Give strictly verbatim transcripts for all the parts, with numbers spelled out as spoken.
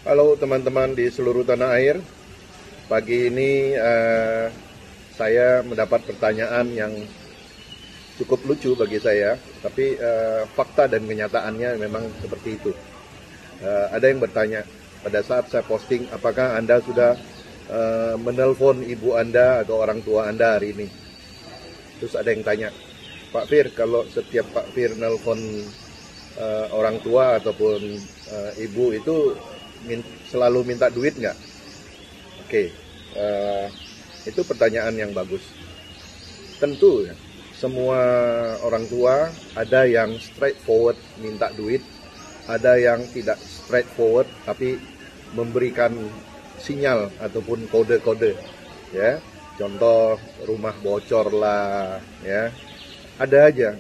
Halo teman-teman di seluruh tanah air. Pagi ini uh, saya mendapat pertanyaan yang cukup lucu bagi saya, tapi uh, fakta dan kenyataannya memang seperti itu. Uh, ada yang bertanya pada saat saya posting, apakah Anda sudah uh, menelpon ibu Anda atau orang tua Anda hari ini? Terus ada yang tanya, Pak Fir, kalau setiap Pak Fir nelpon uh, orang tua ataupun uh, ibu itu min selalu minta duit nggak? Oke, okay. uh, itu pertanyaan yang bagus. Tentu ya, semua orang tua ada yang straightforward minta duit, ada yang tidak straightforward tapi memberikan sinyal ataupun kode-kode, ya. Contoh rumah bocor lah, ya. Ada aja.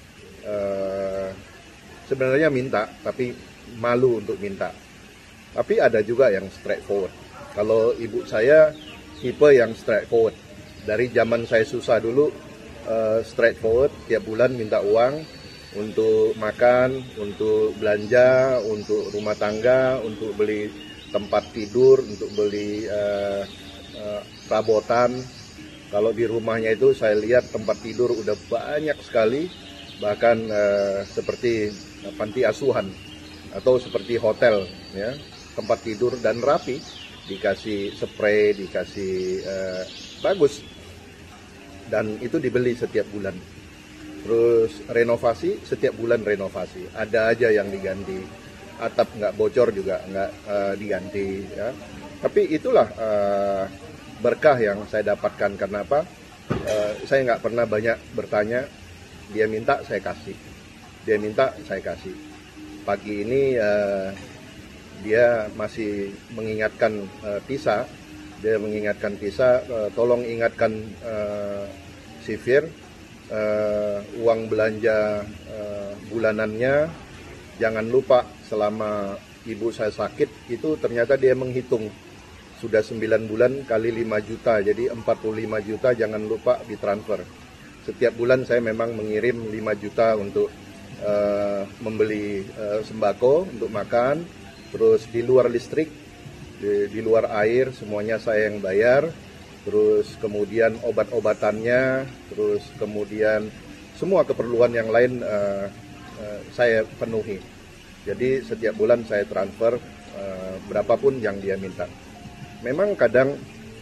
Uh, sebenarnya minta tapi malu untuk minta. Tapi ada juga yang straightforward. Kalau ibu saya tipe yang straightforward. Dari zaman saya susah dulu, uh, straightforward, tiap bulan minta uang untuk makan, untuk belanja, untuk rumah tangga, untuk beli tempat tidur, untuk beli uh, uh, perabotan. Kalau di rumahnya itu saya lihat tempat tidur udah banyak sekali, bahkan uh, seperti uh, panti asuhan atau seperti hotel, ya. Tempat tidur dan rapi, dikasih spray, dikasih uh, bagus, dan itu dibeli setiap bulan. Terus renovasi, setiap bulan renovasi, ada aja yang diganti, atap nggak bocor juga nggak uh, diganti, ya. Tapi itulah uh, berkah yang saya dapatkan. Karena apa? Uh, saya nggak pernah banyak bertanya, dia minta saya kasih, dia minta saya kasih. Pagi ini uh, dia masih mengingatkan uh, Tisa, dia mengingatkan Tisa, uh, tolong ingatkan uh, si Fir, uh, uang belanja uh, bulanannya, jangan lupa selama ibu saya sakit, itu ternyata dia menghitung, sudah sembilan bulan kali lima juta, jadi empat puluh lima juta, jangan lupa ditransfer. Setiap bulan saya memang mengirim lima juta untuk uh, membeli uh, sembako, untuk makan. Terus di luar listrik, di, di luar air, semuanya saya yang bayar. Terus kemudian obat-obatannya, terus kemudian semua keperluan yang lain uh, uh, saya penuhi. Jadi setiap bulan saya transfer uh, berapapun yang dia minta. Memang kadang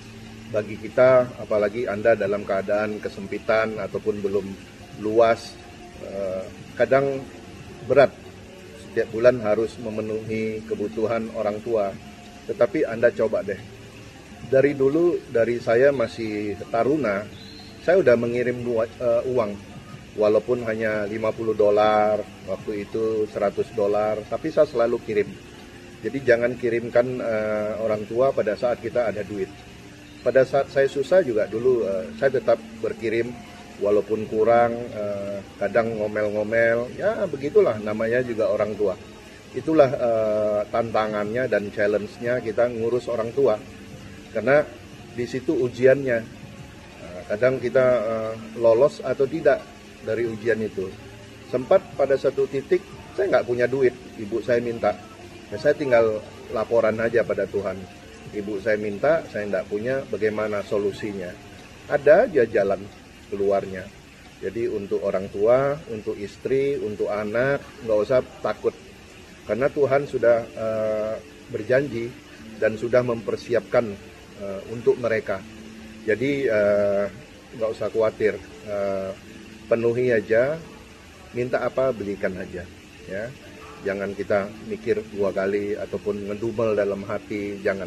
bagi kita, apalagi Anda dalam keadaan kesempitan ataupun belum luas, uh, kadang berat. Setiap bulan harus memenuhi kebutuhan orang tua. Tetapi Anda coba deh. Dari dulu, dari saya masih taruna, saya udah mengirim uh, uang. Walaupun hanya lima puluh dolar, waktu itu seratus dolar, tapi saya selalu kirim. Jadi jangan kirimkan uh, orang tua pada saat kita ada duit. Pada saat saya susah juga dulu, uh, saya tetap berkirim. Walaupun kurang, eh, kadang ngomel-ngomel, ya begitulah namanya juga orang tua. Itulah eh, tantangannya dan challenge-nya kita ngurus orang tua. Karena di situ ujiannya. Eh, kadang kita eh, lolos atau tidak dari ujian itu. Sempat pada satu titik, saya nggak punya duit, ibu saya minta. Ya, saya tinggal laporan aja pada Tuhan. Ibu saya minta, saya nggak punya, bagaimana solusinya? Ada aja jalan keluarnya. Jadi untuk orang tua, untuk istri, untuk anak, nggak usah takut. Karena Tuhan sudah uh, berjanji dan sudah mempersiapkan uh, untuk mereka. Jadi uh, nggak usah khawatir. Uh, penuhi aja, minta apa belikan aja. Ya, jangan kita mikir dua kali ataupun ngedumel dalam hati. Jangan.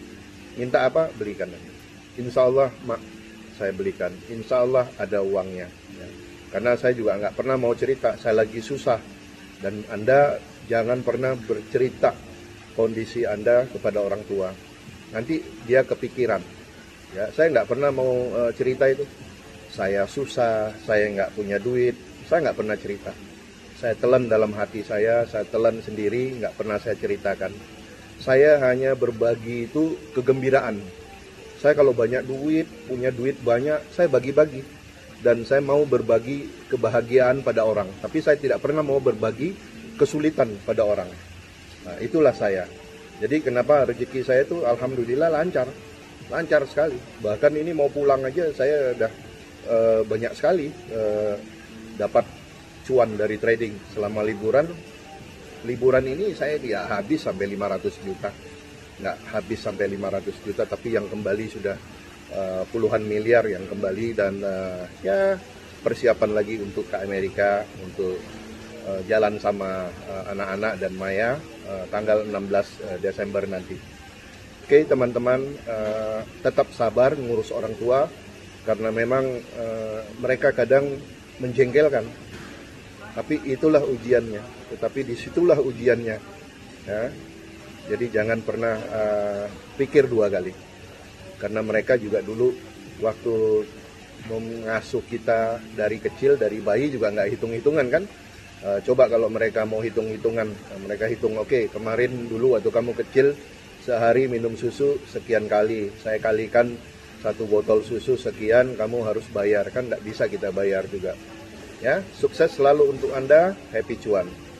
Minta apa belikan aja. Insya Allah, mak, saya belikan, insya Allah ada uangnya, ya. Karena saya juga nggak pernah mau cerita saya lagi susah, dan Anda jangan pernah bercerita kondisi Anda kepada orang tua, nanti dia kepikiran, ya. Saya nggak pernah mau uh, cerita itu, saya susah, saya nggak punya duit, saya nggak pernah cerita. Saya telan dalam hati saya, saya telan sendiri, nggak pernah saya ceritakan. Saya hanya berbagi itu kegembiraan. Saya kalau banyak duit, punya duit banyak, saya bagi-bagi. Dan saya mau berbagi kebahagiaan pada orang. Tapi saya tidak pernah mau berbagi kesulitan pada orang. Nah, itulah saya. Jadi kenapa rezeki saya itu alhamdulillah lancar, lancar sekali. Bahkan ini mau pulang aja saya udah e, banyak sekali e, dapat cuan dari trading selama liburan. Liburan ini saya dia habis sampai lima ratus juta, nggak habis sampai lima ratus juta, tapi yang kembali sudah e, puluhan miliar yang kembali, dan e, ya persiapan lagi untuk ke Amerika untuk e, jalan sama anak-anak dan Maya e, tanggal enam belas Desember nanti. Oke teman-teman, uh, tetap sabar ngurus orang tua, karena memang uh, mereka kadang menjengkelkan, tapi itulah ujiannya, tetapi disitulah ujiannya ya. Jadi jangan pernah uh, pikir dua kali, karena mereka juga dulu waktu mengasuh kita dari kecil, dari bayi juga nggak hitung-hitungan kan. Uh, coba kalau mereka mau hitung-hitungan, mereka hitung, oke okay, kemarin dulu waktu kamu kecil sehari minum susu sekian kali, saya kalikan satu botol susu sekian, kamu harus bayar, kan nggak bisa kita bayar juga. Ya, sukses selalu untuk Anda, happy cuan.